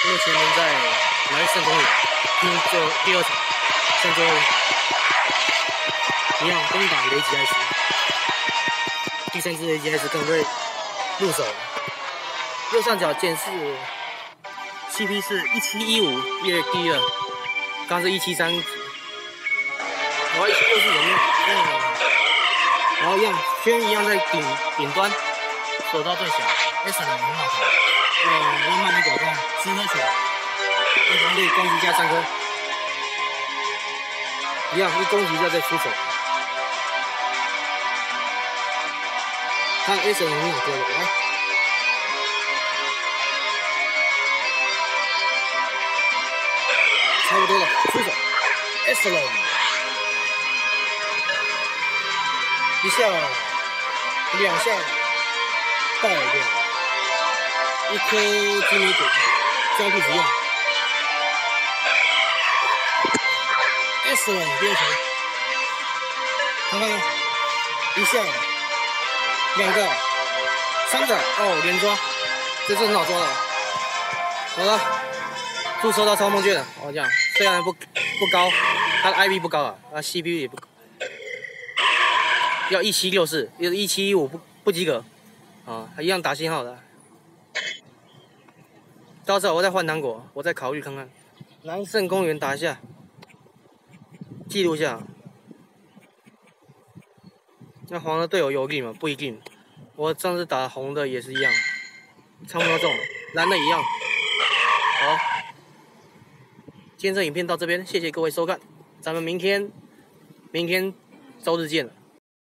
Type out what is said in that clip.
目前能在南圣公园拼第2场，剩最后一场，一样攻打雷吉艾斯。第3支雷吉艾斯刚对入手，右上角键是 CP 是1715，列第2，刚是173级，然后176是人面，然后一样圈一样在顶端，手到最小 ，S 很好投。慢慢的走动，10颗球，对方队攻击加3颗，一样一攻击就要再出手。看 S 很好丢的，来，差不多了，出手 ，S 了，一下，2下，爆掉。1颗金米果，交替使用。S 了，第2球，看看，一下，2个，3个，哦，连抓，这是很好抓的。好了，注册到超梦卷了。哦，这样，虽然不高，他的 IB 不高啊，他 CPU 也不高，要1764，要1715不及格，啊，一样打信号的。到时候我再换糖果，我再考虑看看。南圣公园打一下，记录一下。那黄的队友有 game 吗？不一定。我上次打红的也是一样，差不多中。蓝的一样。好，今天这影片到这边，谢谢各位收看，咱们明天周日见了。